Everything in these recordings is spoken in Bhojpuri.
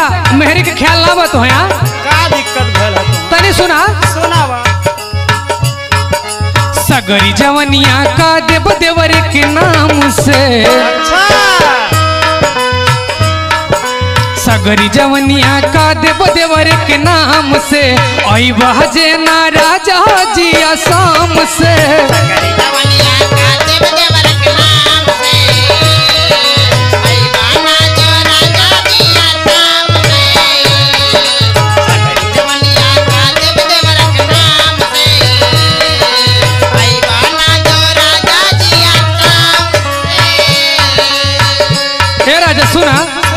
मेहरी के ख्याल ना बत हो यहाँ का दिक्कत भल तनी सुना सुनावा। सगरी जवनिया का देव देवर के नाम से अच्छा सगरी जवनिया का देव देवर के नाम से आई बहजे ना राजा जी आसाम से सुना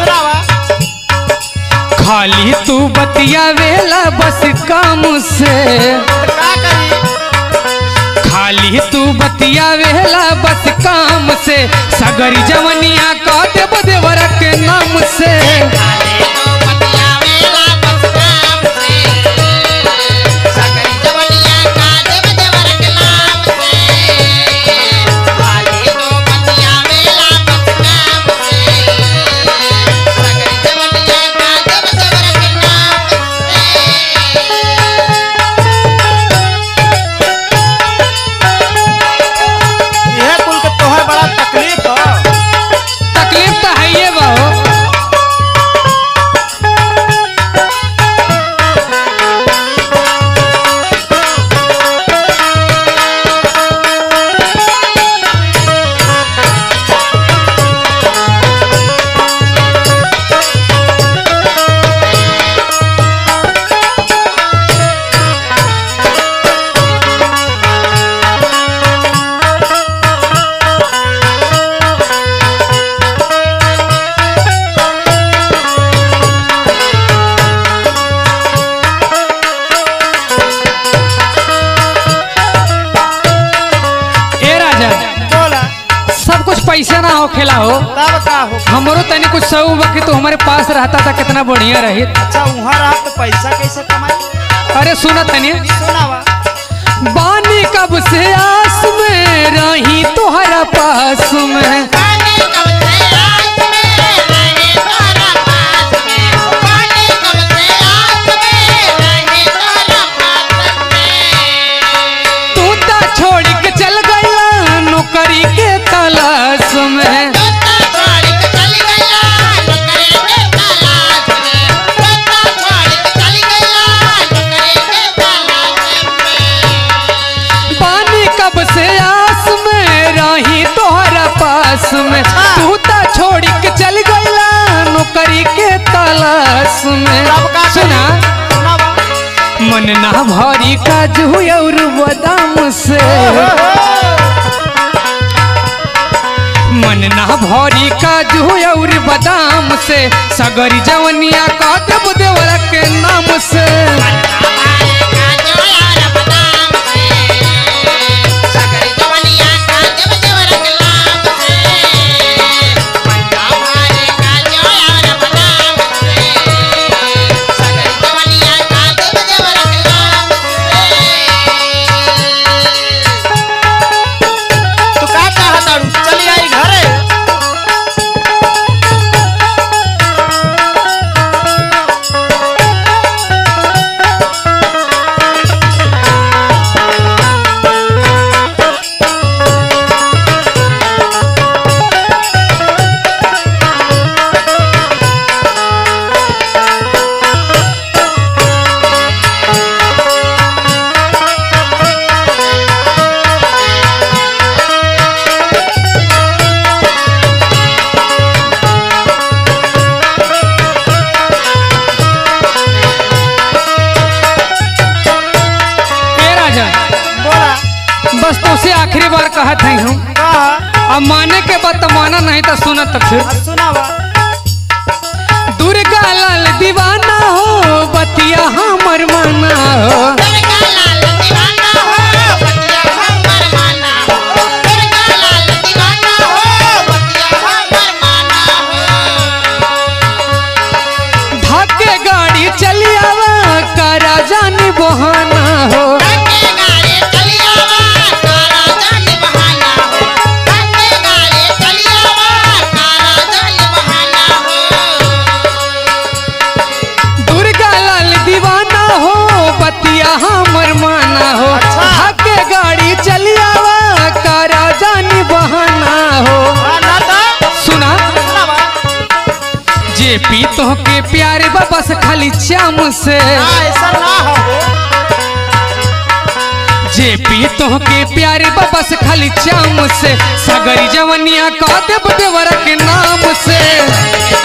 खाली तू बतिया वेला बस काम से खाली तू बतिया वेला बस काम से सगरी जवनिया का देव देवर के नाम से पैसा ना हो खेला हो तब का हो हमरो तनी कुछ सौ वक्त तो हमारे पास रहता था कितना बढ़िया रही। अच्छा वहाँ रहा तो पैसा कैसे कमाई। अरे सुना तनी सुनावा। बानी कब से आस में रही तोहरा पास में तू तो छोड़ के चल गया नौकरी के तलाश में बानी कब से आस में रही तोहरा पास में तू तो छोड़ के चल गया नौकरी के तलाश में। सुना मन ना भरी काजू और बादाम से मन ना भरी काजू और बादाम से सगरी जवनिया का देव देवर के नाम से बस तो से आखिरी बार कहत है हम अब माने के बाद तो माना नहीं तो सुना तब फिर सुनावा। दुर्गा लाल दीवाना हो बतिया हमर माना हो धक्के गाड़ी चली आवा करा जानी बहाना हो खाली चाम से ऐसा ना हो। जे पी तो के प्यारे बाबा से खाली चाम से सगरी जवनिया का देव देवरा के नाम से